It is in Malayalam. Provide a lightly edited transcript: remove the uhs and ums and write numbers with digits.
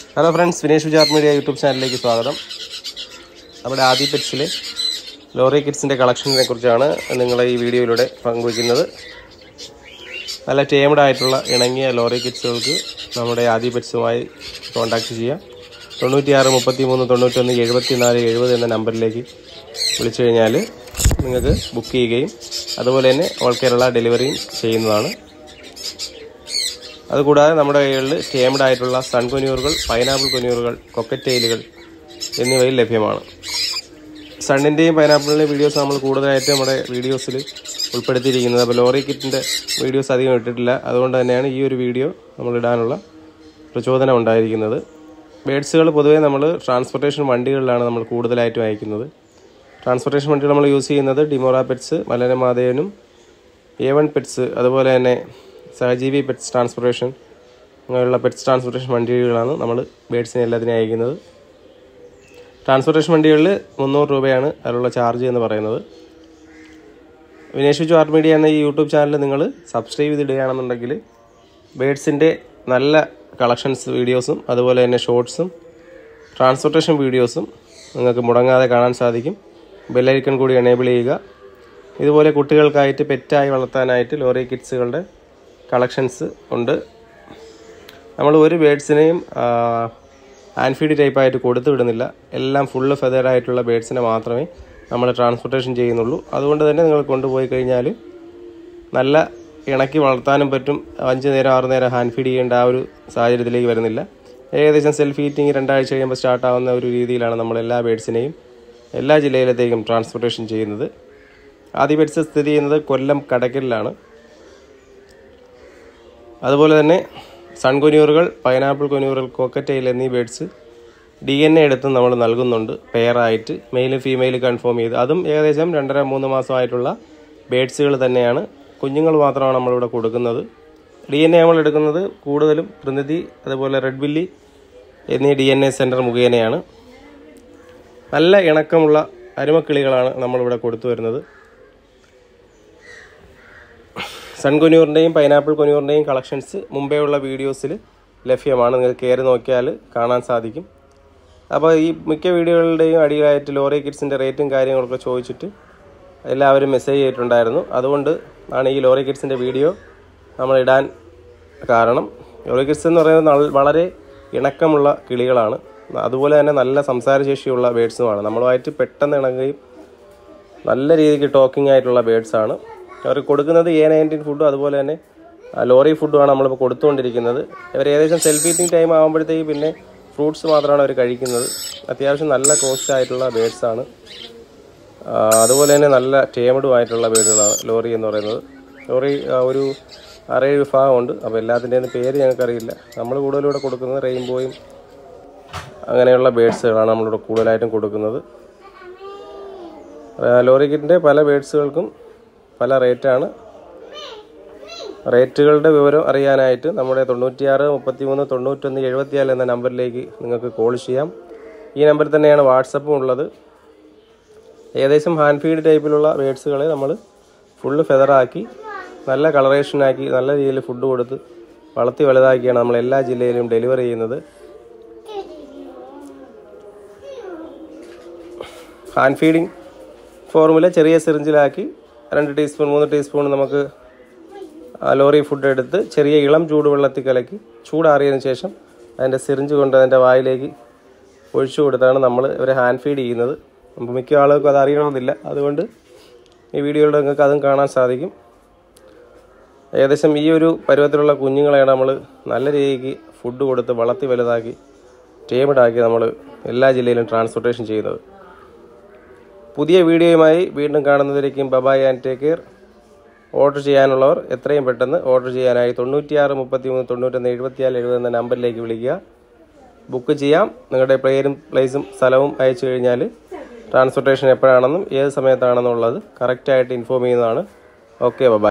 ഹലോ ഫ്രണ്ട്സ്, വിനേഷ് വിജാർട്ട് മീഡിയ യൂട്യൂബ് ചാനലിലേക്ക് സ്വാഗതം. നമ്മുടെ ആദി പെറ്റ്സിലെ ലോറി കിഡ്സിൻ്റെ കളക്ഷനെ കുറിച്ചാണ് നിങ്ങളെ ഈ വീഡിയോയിലൂടെ പങ്കുവയ്ക്കുന്നത്. നല്ല ടേംഡ് ആയിട്ടുള്ള ഇണങ്ങിയ ലോറി കിഡ്സുകൾക്ക് നമ്മുടെ ആദി പെറ്റ്സുമായി കോൺടാക്റ്റ് ചെയ്യാം. 96 33 91 74 70 എന്ന നമ്പറിലേക്ക് വിളിച്ചു കഴിഞ്ഞാൽ നിങ്ങൾക്ക് ബുക്ക് ചെയ്യുകയും അതുപോലെ തന്നെ ഓൾ കേരള ഡെലിവറിയും ചെയ്യുന്നതാണ്. അതുകൂടാതെ നമ്മുടെ കൈകളിൽ ടേംഡ് ആയിട്ടുള്ള സൺ കൊന്യൂറുകൾ, പൈനാപ്പിൾ കൊന്യൂറുകൾ, കൊക്കറ്റെയിലുകൾ എന്നിവയിൽ ലഭ്യമാണ്. സണ്ണിൻ്റെയും പൈനാപ്പിളിൻ്റെയും വീഡിയോസ് നമ്മൾ കൂടുതലായിട്ട് നമ്മുടെ വീഡിയോസിൽ ഉൾപ്പെടുത്തിയിരിക്കുന്നത്. അപ്പോൾ ലോറി കിറ്റിൻ്റെ വീഡിയോസ് അധികം ഇട്ടിട്ടില്ല. അതുകൊണ്ട് തന്നെയാണ് ഈ ഒരു വീഡിയോ നമ്മൾ ഇടാനുള്ള പ്രചോദനം ഉണ്ടായിരിക്കുന്നത്. ബേഡ്സുകൾ പൊതുവേ നമ്മൾ ട്രാൻസ്പോർട്ടേഷൻ വണ്ടികളിലാണ് നമ്മൾ കൂടുതലായിട്ടും അയക്കുന്നത്. ട്രാൻസ്പോർട്ടേഷൻ വണ്ടികൾ നമ്മൾ യൂസ് ചെയ്യുന്നത് ഡിമോറ പെറ്റ്സ്, മലനമാതേനും, A1 പെറ്റ്സ്, അതുപോലെ തന്നെ സഹജീവി പെറ്റ്സ് ട്രാൻസ്പോർട്ടേഷൻ, അങ്ങനെയുള്ള പെറ്റ്സ് ട്രാൻസ്പോർട്ടേഷൻ വണ്ടികളാണ് നമ്മൾ ബേഡ്സിനെ എല്ലാത്തിനും അയക്കുന്നത്. ട്രാൻസ്പോർട്ടേഷൻ വണ്ടികളിൽ 300 രൂപയാണ് അതിലുള്ള ചാർജ് എന്ന് പറയുന്നത്. വിനേഷ് വിജാർട്ട് മീഡിയ എന്ന ഈ യൂട്യൂബ് ചാനൽ നിങ്ങൾ സബ്സ്ക്രൈബ് ചെയ്തിടുകയാണെന്നുണ്ടെങ്കിൽ ബേഡ്സിൻ്റെ നല്ല കളക്ഷൻസ് വീഡിയോസും അതുപോലെ തന്നെ ഷോർട്സും ട്രാൻസ്പോർട്ടേഷൻ വീഡിയോസും നിങ്ങൾക്ക് മുടങ്ങാതെ കാണാൻ സാധിക്കും. ബെല്ലൈക്കൺ കൂടി എനേബിൾ ചെയ്യുക. ഇതുപോലെ കുട്ടികൾക്കായിട്ട് പെറ്റായി വളർത്താനായിട്ട് ലോറി കിഡ്സുകളുടെ കളക്ഷൻസ് ഉണ്ട്. നമ്മൾ ഒരു ബേഡ്സിനെയും ഹാൻഡ് ഫീഡ് ടൈപ്പായിട്ട് കൊടുത്തു വിടുന്നില്ല. എല്ലാം ഫുള്ള് ഫെതേഡായിട്ടുള്ള ബേഡ്സിനെ മാത്രമേ നമ്മൾ ട്രാൻസ്പോർട്ടേഷൻ ചെയ്യുന്നുള്ളൂ. അതുകൊണ്ട് തന്നെ നിങ്ങൾ കൊണ്ടുപോയി കഴിഞ്ഞാൽ നല്ല ഇണക്കി വളർത്താനും പറ്റും. 5 നേരം 6 നേരം ഹാൻഡ് ഫീഡ് ചെയ്യേണ്ട ആ ഒരു സാഹചര്യത്തിലേക്ക് വരുന്നില്ല. ഏകദേശം സെൽഫ് ഈറ്റിംഗ് 2 ആഴ്ച കഴിയുമ്പോൾ സ്റ്റാർട്ടാവുന്ന ഒരു രീതിയിലാണ് നമ്മൾ എല്ലാ ബേഡ്സിനെയും എല്ലാ ജില്ലയിലത്തേക്കും ട്രാൻസ്പോർട്ടേഷൻ ചെയ്യുന്നത്. ആദി പെറ്റ്സ് സ്ഥിതി ചെയ്യുന്നത് കൊല്ലം കടയ്ക്കലിലാണ്. അതുപോലെ തന്നെ സൺ കൊന്യൂറുകൾ, പൈനാപ്പിൾ കൊന്യൂറുകൾ, കോക്കറ്റെയിൽ എന്നീ ബേഡ്സ് DNA എടുത്ത് നമ്മൾ നൽകുന്നുണ്ട് പെയറായിട്ട്, മെയിലും ഫീമെയിലും കൺഫേം ചെയ്ത്. അതും ഏകദേശം 2.5-3 മാസമായിട്ടുള്ള ബേഡ്സുകൾ തന്നെയാണ്. കുഞ്ഞുങ്ങൾ മാത്രമാണ് നമ്മളിവിടെ കൊടുക്കുന്നത്. DNA നമ്മൾ എടുക്കുന്നത് കൂടുതലും പ്രതിനിധി, അതുപോലെ റെഡ് ബില്ലി എന്നീ DNA സെൻറ്റർ മുഖേനയാണ്. നല്ല ഇണക്കമുള്ള അരുമക്കിളികളാണ് നമ്മളിവിടെ കൊടുത്തു വരുന്നത്. സൺ കൊന്യൂറിൻ്റെയും പൈനാപ്പിൾ കൊന്യൂറിൻ്റെയും കളക്ഷൻസ് മുമ്പേ ഉള്ള വീഡിയോസിൽ ലഭ്യമാണ്. നിങ്ങൾക്ക് കയറി നോക്കിയാൽ കാണാൻ സാധിക്കും. അപ്പോൾ ഈ മിക്ക വീഡിയോകളുടെയും അടിയിലായിട്ട് ലോറി കിഡ്സിൻ്റെ റേറ്റും കാര്യങ്ങളൊക്കെ ചോദിച്ചിട്ട് എല്ലാവരും മെസ്സേജ് ചെയ്തിട്ടുണ്ടായിരുന്നു. അതുകൊണ്ട് ആണ് ഈ ലോറി കിഡ്സിൻ്റെ വീഡിയോ നമ്മൾ ഇടാൻ കാരണം. ലോറി കിഡ്സ് എന്ന് പറയുന്നത് വളരെ ഇണക്കമുള്ള കിളികളാണ്. അതുപോലെ തന്നെ നല്ല സംസാരശേഷിയുള്ള ബേഡ്സുമാണ്. നമ്മളുമായിട്ട് പെട്ടെന്ന് ഇണങ്ങുകയും നല്ല രീതിക്ക് ടോക്കിംഗ് ആയിട്ടുള്ള ബേഡ്സാണ്. അവർ കൊടുക്കുന്നത് A19 ഫുഡും അതുപോലെ തന്നെ ലോറി ഫുഡുമാണ് നമ്മളിപ്പോൾ കൊടുത്തുകൊണ്ടിരിക്കുന്നത്. ഇവർ ഏകദേശം സെൽഫ് ഈറ്റിംഗ് ടൈം ആകുമ്പോഴത്തേക്ക് പിന്നെ ഫ്രൂട്ട്സ് മാത്രമാണ് അവർ കഴിക്കുന്നത്. അത്യാവശ്യം നല്ല കോസ്റ്റ് ആയിട്ടുള്ള ബേഡ്സാണ്. അതുപോലെ തന്നെ നല്ല ടേമഡുമായിട്ടുള്ള ബേഡുകളാണ് ലോറി എന്ന് പറയുന്നത്. ലോറി ഒരു 6-7 വിഭാഗമുണ്ട്. അപ്പോൾ എല്ലാത്തിൻ്റെയും പേര് ഞങ്ങൾക്കറിയില്ല. നമ്മൾ കൂടുതലിവിടെ കൊടുക്കുന്നത് റെയിൻബോയും അങ്ങനെയുള്ള ബേഡ്സുകളാണ് നമ്മളിവിടെ കൂടുതലായിട്ടും കൊടുക്കുന്നത്. ലോറി കിറ്റിൻ്റെ പല ബേഡ്സുകൾക്കും പല റേറ്റാണ്. റേറ്റുകളുടെ വിവരം അറിയാനായിട്ട് നമ്മുടെ 96 33 91 74 എന്ന നമ്പറിലേക്ക് നിങ്ങൾക്ക് കോൾ ചെയ്യാം. ഈ നമ്പറിൽ തന്നെയാണ് വാട്സപ്പും ഉള്ളത്. ഏകദേശം ഹാൻഡ് ഫീഡ് ടൈപ്പിലുള്ള ബേഡ്സുകളെ നമ്മൾ ഫുള്ള് ഫെതറാക്കി നല്ല കളറേഷനാക്കി നല്ല രീതിയിൽ ഫുഡ് കൊടുത്ത് വളർത്തി വലുതാക്കിയാണ് നമ്മൾ എല്ലാ ജില്ലയിലും ഡെലിവറി ചെയ്യുന്നത്. ഹാൻഡ് ഫീഡിങ് ഫോർമുല ചെറിയ സിറിഞ്ചിലാക്കി 2 ടീസ്പൂൺ 3 ടീസ്പൂൺ നമുക്ക് ലോറി ഫുഡ് എടുത്ത് ചെറിയ ഇളം ചൂടുവെള്ളത്തിൽ കലക്കി ചൂടാറിയതിന് ശേഷം അതിൻ്റെ സിറിഞ്ച് കൊണ്ട് അതിൻ്റെ വായിലേക്ക് ഒഴിച്ചു കൊടുത്താണ് നമ്മൾ ഇവരെ ഹാൻഡ് ഫീഡ് ചെയ്യുന്നത്. അപ്പോൾ മിക്ക ആളുകൾക്കും അത് അറിയണമെന്നില്ല. അതുകൊണ്ട് ഈ വീഡിയോയിൽ നിങ്ങൾക്ക് അതും കാണാൻ സാധിക്കും. ഏകദേശം ഈ ഒരു പരുവത്തിലുള്ള കുഞ്ഞുങ്ങളെയാണ് നമ്മൾ നല്ല രീതിക്ക് ഫുഡ് കൊടുത്ത് വളർത്തി വലുതാക്കി ടേമഡാക്കി നമ്മൾ എല്ലാ ജില്ലയിലും ട്രാൻസ്പോർട്ടേഷൻ ചെയ്യുന്നത്. പുതിയ വീഡിയോയുമായി വീണ്ടും കാണുന്നതിലേക്കും bye bye and take care. Order ചെയ്യാനുള്ളവർ എത്രയും പെട്ടെന്ന് ഓർഡർ ചെയ്യാനായി 96 33 91 74 70 എന്ന നമ്പറിലേക്ക് വിളിക്കുക. ബുക്ക് ചെയ്യാം. നിങ്ങളുടെ പേരും പ്ലേസും സ്ഥലവും അയച്ചു കഴിഞ്ഞാൽ ട്രാൻസ്പോർട്ടേഷൻ എപ്പോഴാണെന്നും ഏത് സമയത്താണെന്നുള്ളത് കറക്റ്റായിട്ട് ഇൻഫോം ചെയ്യുന്നതാണ്. Okay, bye-bye.